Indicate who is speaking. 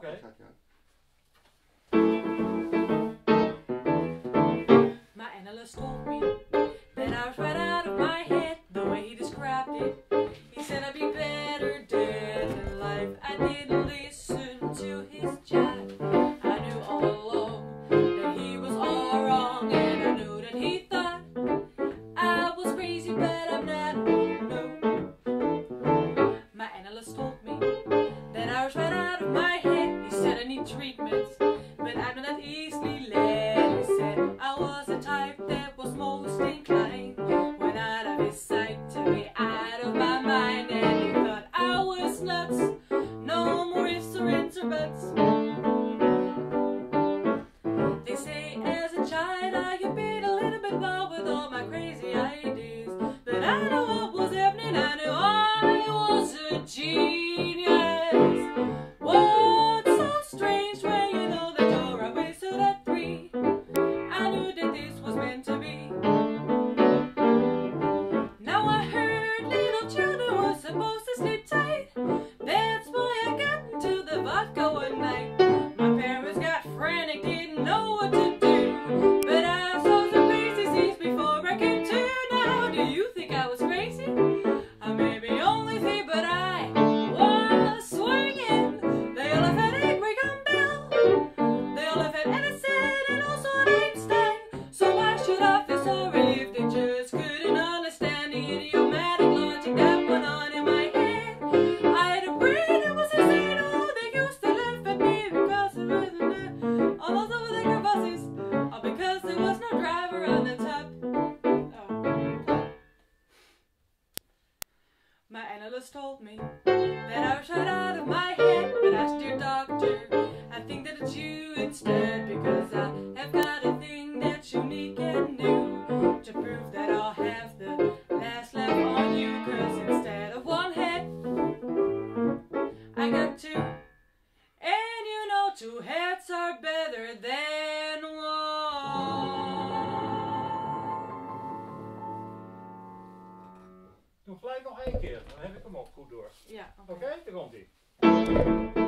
Speaker 1: Oké.
Speaker 2: My analyst told me that I was right out of my head the way he described it. He said I'd be better dead than life. I didn't listen to his jive. I knew all along that he was all wrong, and I knew that he thought I was crazy, but I'm not. No. My analyst told me that I was right out of my head. He said I need treatments, but I'm not easily led. He said I was the type that was most inclined when out of his sight to be out of my mind, and he thought I was nuts. No more ifs or ands or buts. They say as a child I had been a little bit wild with all my crazy ideas, but I know what was happening. I knew I was a genius. What's so strange when you know that you're a wizard at 3? I knew that this was meant to be. Now I heard little children were supposed to sleep tight. That's why I got into the vodka one night. My parents got frantic, didn't know what to do, but I saw some crazy scenes before I came to. Now do you think I was crazy? I may be only 3, but I was swinging. They all have had Edward Bell, they all have had Edison, and also an Einstein. So why should I feel sorry if they just couldn't understand the idiomatic logic that went on in my head? I had a brain that was insane. Oh, they used to laugh at me because it wasn't all those over the buses, all because there was no driver on the top. Oh. My analyst told me that I was right out of my head, but I said, dear doctor, I think that it's you instead, because I have got a thing that's unique and new to prove that I'll have the last laugh on you, cause instead of one head, I got 2. And you know 2 heads are better than 1.
Speaker 1: Doe gelijk nog 1 keer, dan heb ik hem ook goed door.
Speaker 2: Ja,
Speaker 1: Oké, daar komt ie.